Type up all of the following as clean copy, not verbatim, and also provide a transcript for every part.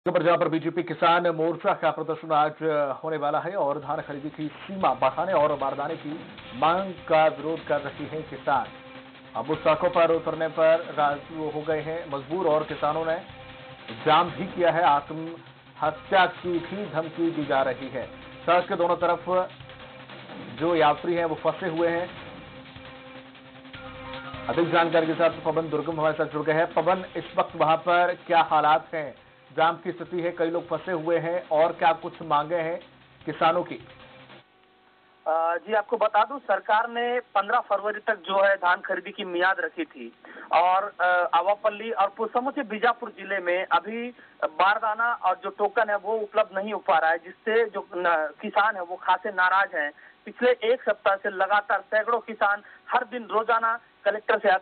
पर जहां पर बीजेपी किसान मोर्चा का प्रदर्शन आज होने वाला है और धान खरीदी की सीमा बढ़ाने और बारदाने की मांग का विरोध कर रही है किसान। अब उस सड़कों पर उतरने पर राजू हो गए हैं मजबूर और किसानों ने जाम भी किया है। आत्महत्या की भी धमकी दी जा रही है। सड़क के दोनों तरफ जो यात्री हैं वो फंसे हुए हैं। अधिक जानकारी के साथ पवन दुर्गम हमारे साथ जुड़ गए हैं। पवन, इस वक्त वहां पर क्या हालात हैं? जाम की स्थिति है, कई लोग फंसे हुए हैं और क्या कुछ मांगे हैं किसानों की? जी आपको बता दूं, सरकार ने 15 फरवरी तक जो है धान खरीदी की मियाद रखी थी और आवापल्ली और समूचे बीजापुर जिले में अभी बारदाना और जो टोकन है वो उपलब्ध नहीं हो पा रहा है, जिससे जो किसान है वो खासे नाराज हैं। पिछले एक सप्ताह से लगातार सैकड़ों किसान हर दिन रोजाना कलेक्टर से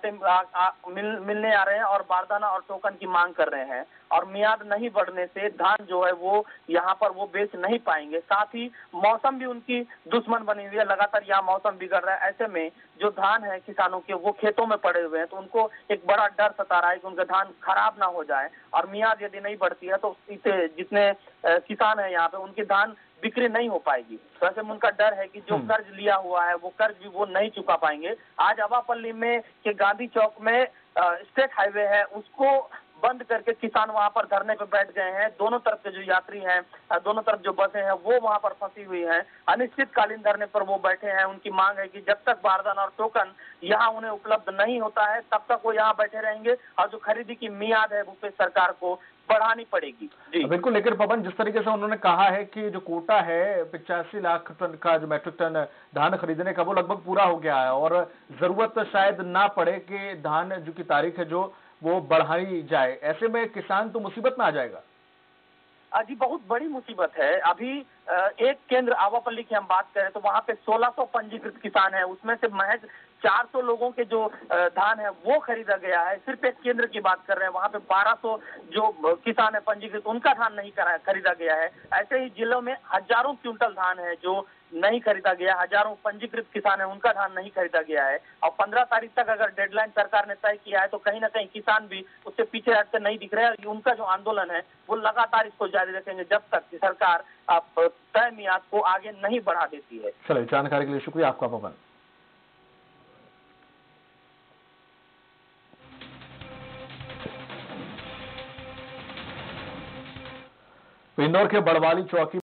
मिलने आ रहे हैं और बारदाना और टोकन की मांग कर रहे हैं और मियाद नहीं बढ़ने से धान जो है वो यहाँ पर वो बेच नहीं पाएंगे। साथ ही मौसम भी उनकी दुश्मन बनी हुई है, लगातार यहाँ मौसम बिगड़ रहा है। ऐसे में जो धान है किसानों के वो खेतों में पड़े हुए हैं, तो उनको एक बड़ा डर सता रहा है कि उनका धान खराब ना हो जाए और मियाद यदि नहीं बढ़ती है तो जितने किसान है यहाँ पे उनकी धान बिक्री नहीं हो पाएगी। तो ऐसे में उनका डर है कि जो कर्ज लिया हुआ है वो कर्ज भी वो नहीं चुका पाएंगे। आज आवापल्ली में के गांधी चौक में स्टेट हाईवे है उसको बंद करके किसान वहां पर धरने पे बैठ गए हैं। दोनों तरफ के जो यात्री हैं, दोनों तरफ जो बसें हैं वो वहां पर फंसी हुई हैं। अनिश्चितकालीन धरने पर वो बैठे हैं। उनकी मांग है कि जब तक बारदाना और टोकन यहाँ उन्हें उपलब्ध नहीं होता है तब तक वो यहाँ बैठे रहेंगे और जो खरीदी की मियाद है वो पे सरकार को बढ़ानी पड़ेगी। जी बिल्कुल, लेकिन पवन, जिस तरीके से उन्होंने कहा है कि जो कोटा है 85 लाख टन का, जो मैट्रिक टन धान खरीदने का, वो लगभग पूरा हो गया है और जरूरत शायद ना पड़े कि धान जो की तारीख है जो वो बढ़ाई जाए। ऐसे में किसान तो मुसीबत में आ जाएगा। जी बहुत बड़ी मुसीबत है। अभी एक केंद्र आवापल्ली की हम बात करें तो वहां पे 1600 पंजीकृत किसान है, उसमें से महज 400 लोगों के जो धान है वो खरीदा गया है। सिर्फ एक केंद्र की बात कर रहे हैं, वहां पे 1200 जो किसान है पंजीकृत उनका धान नहीं खरीदा गया है। ऐसे ही जिलों में हजारों क्विंटल धान है जो नहीं खरीदा गया, हजारों पंजीकृत किसान है उनका धान नहीं खरीदा गया है। और 15 तारीख तक अगर डेडलाइन सरकार ने तय किया है तो कहीं ना कहीं किसान भी उससे पीछे हटते नहीं दिख रहे हैं। उनका जो आंदोलन है वो लगातार इसको जारी रखेंगे जब तक कि सरकार तय मियाद को आगे नहीं बढ़ा देती है। चलिए, जानकारी के लिए शुक्रिया आपका पवन। इंदौर के बड़वाली चौकी